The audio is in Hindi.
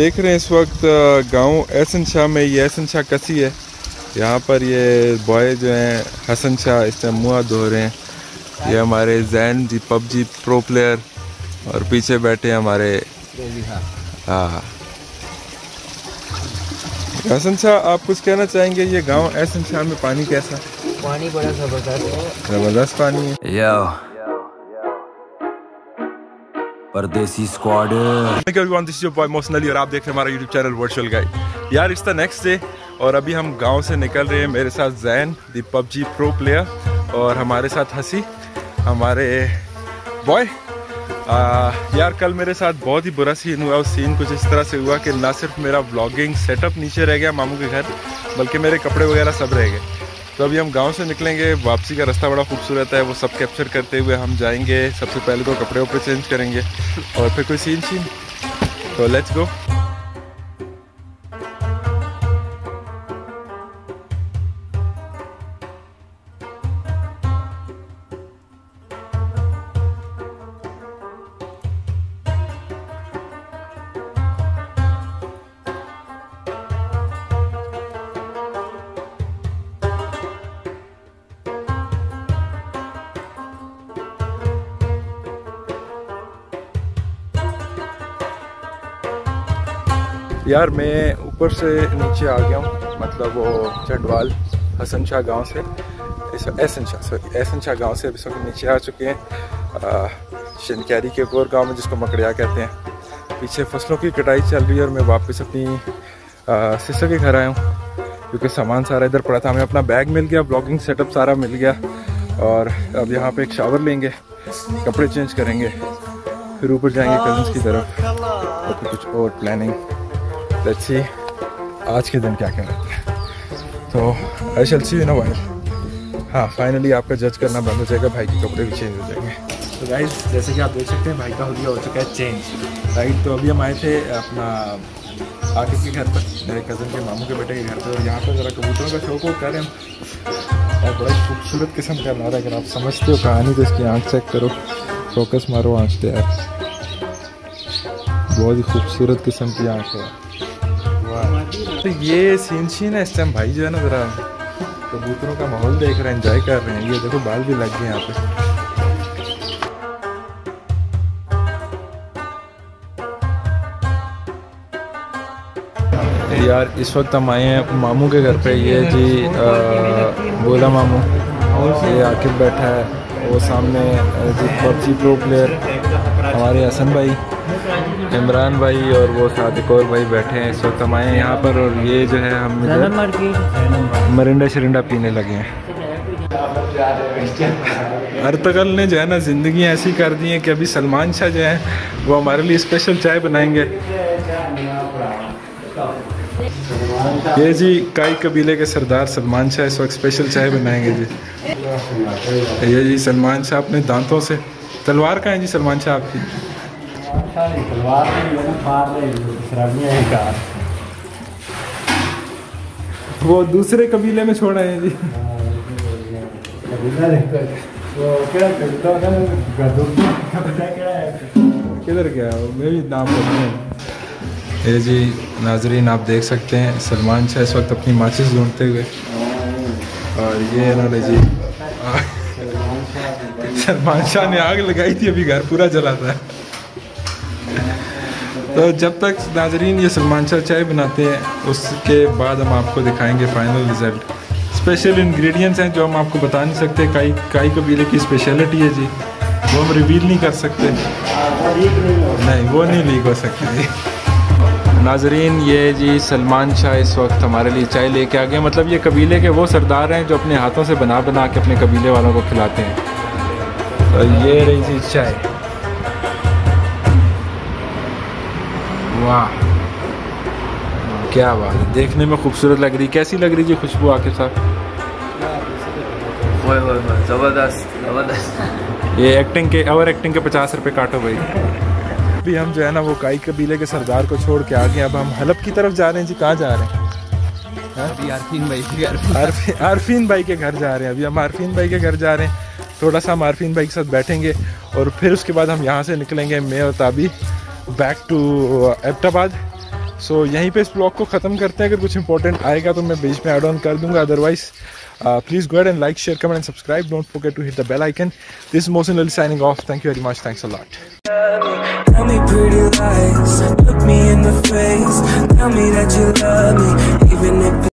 देख रहे हैं इस वक्त गांव एहसन शाह में, ये एहसन शाह कसी है। यहाँ पर ये बॉय जो हैं हसन शाह इस टाइम मुँह धो रहे हैं। ये हमारे Jain ji PUBG pro player और पीछे बैठे हैं हमारे हाँ हसन शाह। आप कुछ कहना चाहेंगे ये गांव एहसन शाह में पानी कैसा? पानी बड़ा जबरदस्त है, जबरदस्त पानी है। Pardesi squad. This is your boy Mohsin Ali और आप देख रहे हैं हमारा यूट्यूब चैनल वर्चुअल गाइड। यार इट्स द नेक्स्ट डे और अभी हम गांव से निकल रहे हैं। मेरे साथ Jain the PUBG pro player और हमारे साथ हसी हमारे बॉय। यार कल मेरे साथ बहुत ही बुरा सीन हुआ। उस सीन कुछ इस तरह से हुआ कि ना सिर्फ मेरा व्लॉगिंग सेटअप नीचे रह गया मामू के घर, बल्कि मेरे कपड़े वगैरह सब रह गए। तो अभी हम गांव से निकलेंगे, वापसी का रास्ता बड़ा खूबसूरत है, वो सब कैप्चर करते हुए हम जाएंगे। सबसे पहले तो कपड़े वपड़े चेंज करेंगे और फिर कोई सीन तो लेट्स गो। यार मैं ऊपर से नीचे आ गया हूँ, मतलब वो चंडवाल हसन शाह गाँव से एहसन शाह गाँव से अभी सब नीचे आ चुके हैं शनक्यारी के एक और गाँव में जिसको मकड़िया कहते हैं। पीछे फसलों की कटाई चल रही है और मैं वापस अपनी सिस्टर के घर आया हूँ क्योंकि सामान सारा इधर पड़ा था। हमें अपना बैग मिल गया, ब्लॉगिंग सेटअप सारा मिल गया और अब यहाँ पे एक शावर लेंगे, कपड़े चेंज करेंगे, फिर ऊपर जाएंगे कजन्स की तरफ और फिर कुछ और प्लानिंग। लेट्स सी आज के दिन क्या क्या रहता है। तो I shall see you no while. हाँ फाइनली आपका जज करना बंद हो जाएगा, भाई के कपड़े भी चेंज हो जाएंगे। तो गाइस जैसे कि आप देख सकते हैं भाई का हुलिया हो चुका है चेंज, राइट। तो अभी हम आए थे अपना आकिब के घर पर, मेरे कज़न के मामू के बेटे के घर पर, और यहाँ पर ज़रा कबूतरों का शौक हो कर रहे हैं और बड़ा ही खूबसूरत किस्म का बना रहा है। अगर आप समझते हो कहानी तो इसकी आँख चेक करो, फोकस मारो आँख पे यार, बहुत ही खूबसूरत किस्म की आँख है। तो ये सीन है इस टाइम भाई जो है ना ज़रा कबूतरों का माहौल देख रहे हैं, एंजॉय कर रहे हैं। ये देखो बाल भी लग गए यहाँ पे। यार इस वक्त हम आए हैं मामू के घर पे। ये जी बोला मामू, ये आकिब बैठा है, वो सामने जी पबजी प्रो प्लेयर हमारे हसन भाई, इमरान भाई और वो साथ एक और भाई बैठे हैं। इस वक्त हम आए हैं यहाँ पर और ये जो है हम मरिंडा शरिंडा पीने लगे हैं। अर्तगल ने जो है ना ज़िंदगी ऐसी कर दी है कि अभी सलमान शाह जो है वो हमारे लिए स्पेशल चाय बनाएंगे। ये जी काई कबीले के सरदार सलमान शाह इस वक्त स्पेशल चाय बनाएंगे जी। ये जी सलमान शाह अपने दांतों से, तलवार कहाँ है जी सलमान शाह आपकी? वो दूसरे कबीले में छोड़ा है जी। किधर गया मैं भी नाम बताऊँ। ये जी नाजरीन आप देख सकते हैं सलमान शाह इस वक्त अपनी माचिस ढूंढते हुए, और ये इन्होंने जी सलमान शाह ने आग लगाई थी, अभी घर पूरा जला था। तो जब तक नाजरीन ये सलमान शाह चाय बनाते हैं उसके बाद हम आपको दिखाएंगे फाइनल रिज़ल्ट। स्पेशल इंग्रेडिएंट्स हैं जो हम आपको बता नहीं सकते, काई कबीले की स्पेशलिटी है जी, वो हम रिवील नहीं कर सकते, नहीं वो नहीं लीक हो सकती। नाजरीन ये जी सलमान शाह इस वक्त हमारे लिए चाय लेके आ गए। मतलब ये कबीले के वो सरदार हैं जो अपने हाथों से बना बना के अपने कबीले वालों को खिलाते हैं। तो ये रही जी चाय, वाह क्या बात है, देखने में खूबसूरत लग रही। कैसी लग रही जी खुशबू आके साथ? जबरदस्त जबरदस्त। ये एक्टिंग के और एक्टिंग के 50 रुपये काटो भाई। अभी हम जो है ना वो काई कबीले के सरदार को छोड़ के आ गए। अब हम हलब की तरफ जा रहे हैं जी। कहाँ जा रहे हैं? अभी आरफीन भाई के घर, आरफीन भाई के घर जा रहे हैं। अभी हम आरफीन भाई के घर जा रहे हैं, थोड़ा सा हम आरफीन भाई के साथ बैठेंगे और फिर उसके बाद हम यहाँ से निकलेंगे मैं और Tabi back to Abbottabad. So यहीं पे इस ब्लॉग को ख़त्म करते हैं. अगर कुछ इंपॉर्टेंट आएगा तो मैं बीच में ऐड ऑन कर दूंगा. Otherwise please go ahead and like, share, comment and subscribe. Don't forget to hit the bell icon. This is Mohsin Ali signing off. Thank you very much. Thanks a lot. Tell me pretty lies, look me in the face, tell me that you love me, even if